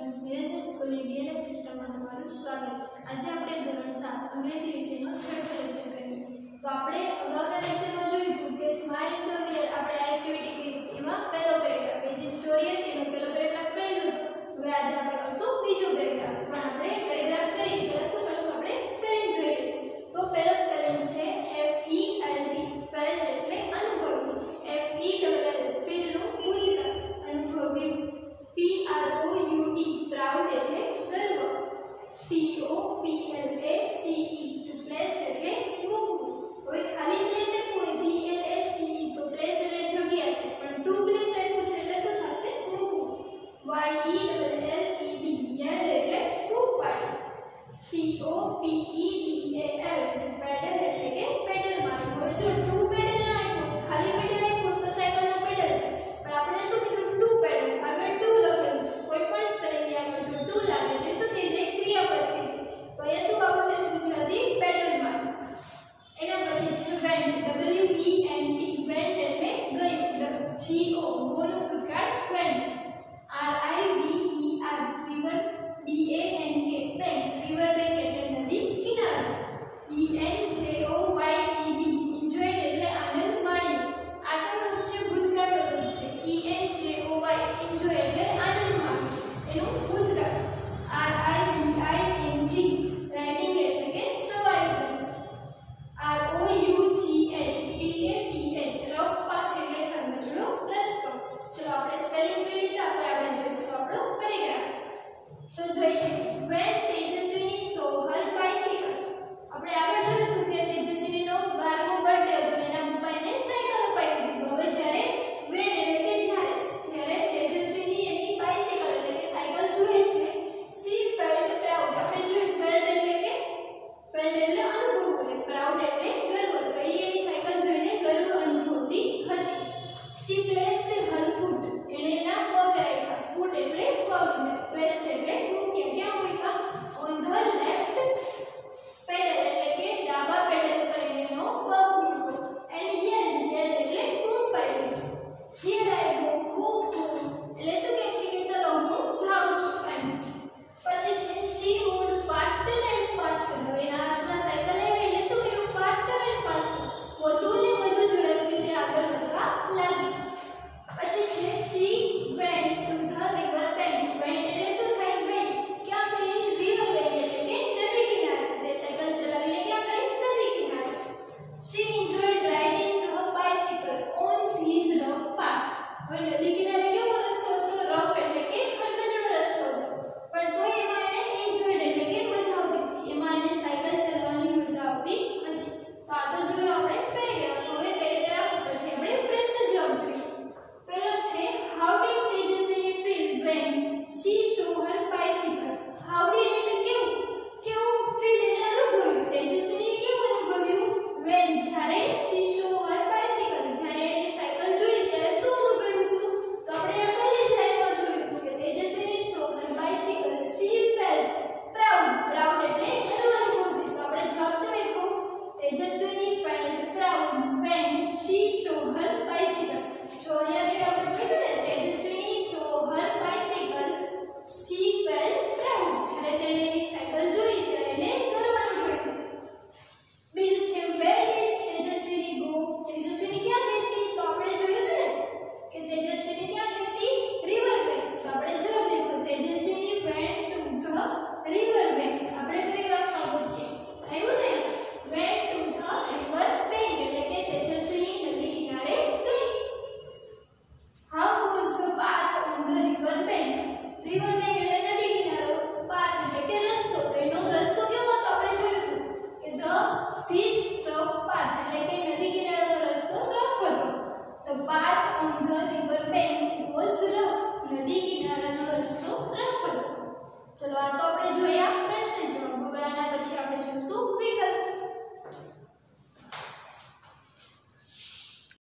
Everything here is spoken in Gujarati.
સ્ટુડન્ટ્સ નિરંજન સ્કૂલની બીએલએસ સિસ્ટમમાં તમારું સ્વાગત છે। આજે આપણે ધોરણ 7 અંગ્રેજી વિષયનો છઠ્ઠો લેક્ચર કરીએ। તો આપણે અગાઉના લેક્ચરમાં જોયું હતું કે સ્માઇલ ઇન ધ મિરર આપણે આ એક્ટિવિટી કરી હતી। એમાં પહેલો પેરેગ્રાફ એ જે સ્ટોરી હતી એનો પહેલો પેરેગ્રાફ કરી લીધો। હવે આજે આપણે કરશું બીજો પેરેગ્રાફ। પણ આપણે પેરેગ્રાફ કરીએ પહેલા શું કરશું, આપણે સ્પેલિંગ જોઈ લઈએ। તો પહેલો સ્પેલિંગ છે FELT, ફેલ્ટ એટલે અનુભવ્યું, FELL ફીલનું ઉદ્ગાર, અનુભવ્યું, PROUD પ્રાઉડ એટલે ગર્વ, POPLACE પ્લેસ એટલે મૂકવું। હવે ખાલી પ્લેસ આપ્યું હોય PLACE તો પ્લેસ એટલે જગ્યા, પણ ટુ પ્લેસ આપ્યું છે એટલે શું થશે, મૂકવું। YELLED યલ એટલે બૂમ પાડવું, TOPEDAL પેડલ એટલે કે પેડલ મારવું। હવે જો ટુ પેડલ ના આપ્યું, ખાલી પેડલ આપ્યું તો સાયકલનો પેડલ થાય, પણ આપણે શું કીધું ટુ પેડલ, આગળ ટુ લખેલું છે, કોઈ પણ સ્પેલિંગની આગળ જો ટુ લાગે તો શું થઈ જાય, ક્રિયાપદ થઈ જાય। તો એ શું આવશે ગુજરાતી પેડલ મારવું। એના પછી છે વેન્ટ, WENT વેન્ટ એટલે ગયું, GO ગોનું ઉદ્ગાર went, RIVER river, BANK bank, river bank એટલે નદી કિનારો, ENJOYED એન્જોય એટલે આનંદ માણ્યો। આગળનું છે ભૂતકાળનો રૂપ છે ENJOY એન્જોય એટલે આનંદ માણ્યો, એનું ભૂતકાળ, RIDING રાઇડિંગ એટલે કે સવારી કરવી, ROUGH PATH રફ પાથ એટલે ખરબચડો રસ્તો। ચલો આપણે સ્પેલિંગ જોઈ લીધા, આપણે જોઈશું આપણો પેરેગ્રાફ। તો જોઈએ, when Tejaswini saw her bicycle, આપણે આગળ જોયું હતું કે તેજસ્વીનો 12મો બર્થડે હતો અને એના પપ્પા એને સાયકલ અપાવી દીધી। હવે જ્યારે when એટલે કે જ્યારે તેજસ્વીની એની બાઇસિકલ એટલે કે સાયકલ જોઈએ છે, she felt proud, આપણે જોયું felt એટલે અનુભવ, એટલે proud એટલે ગર્વ, તો એની સાયકલ જોઈને ગર્વ અનુભવતી હતી। she placed her foot, એણે એના પગ રાખ્યા, foot એટલે પગ, placed એટલે મૂક્યા, ક્યાં મૂક્યા, on the left pedal એટલે કે ડાબા પેડલ ઉપર એનો પગ મૂક્યો, and yelled એટલે બૂમ પાડી, here I go એટલે શું કહે છે કે ચલો હું જાઉં છું એમ। પછી છે she moved faster and faster, હવે એના હાથમાં સાયકલ આવી એટલે શું કર્યું, faster and faster વધુ ને વધુ ઝડપથી તે આગળ વધવા લાગી। પછી છે she went to the river bank, went એટલે શું થાય, ગઈ, ક્યાં ગઈ, river bank એટલે કે નદી કિનારે, તે સાયકલ ચલાવીને ક્યાં ગઈ, નદી કિનારે। she enjoyed riding the bicycle on this rough path, હવે નદી કિનારે કેવો રસ્તો હતો, રફ એટલે કે ખરબચડો રસ્તો હતો, પણ તો એમાં એને એન્જોયડ એટલે કે મજા આવતી હતી, એમાં એને સાયકલ ચલાવવાની મજા આવતી હતી। તો આ તો જોયું આપણે પેરેગ્રાફ। હવે પેરેગ્રાફ ઉપરથી આપણે પ્રશ્ન જવાબ જોઈએ। પહેલો છે how did Tejaswini feel when she saw her bicycle, how did એટલે કેવું feel એટલે અનુભવ્યું, તેજસ્વીની કેવું અનુભવ્યું, when જ્યારે she saw her bicycle જ્યારે એની સાયકલ જોઈ ત્યારે શું અનુભવ્યું હતું, તો આપણે આ પહેલી સ્લાઇડમાં જોયું હતું કે તેજસ્વીની saw her bicycle she felt proud, proud એટલે ગર્વ અનુભવતી, તો આપણે જવાબ શું લખ્યો, તેજસ્વીની felt proud when she saw her bicycle। જો અહીંયાથી આપણે કહ્યું ને તેજસ્વીની saw her bicycle she felt proud, જ્યારે તેણે એની સાયકલ જોઈ ત્યારે એને ગર્વ અનુભવ્યું। બીજું છે where did તેજસ્વીની go, તેજસ્વીની ક્યાં ગઈ હતી, તો આપણે જોયું હતું ને કે તેજસ્વીની ક્યાં ગઈ હતી, river bank, તો આપણે જવાબ લખ્યો તેજસ્વીની went to the river bank। આપણે પેરેગ્રાફમાં બોલીએ આવ્યું ને, went to the river bank એટલે કે તેજસ્વીની નદી કિનારે ગઈ। how was the path on the river bank, river bank એટલે નદી કિનારો, path એટલે કે રસ્તો, તો એનો રસ્તો કેવો હતો આપણે જોયું હતું કે this rough path એટલે કે નદી કિનારાનો રસ્તો રફ હતો, the path on the river bank was rough, નદી કિનારાનો રસ્તો રફ હતો। ચલો આ તો આપણે જોયા પ્રશ્ન જવાબ। હવે આના પછી આપણે જોઈશું વિકલ્પ।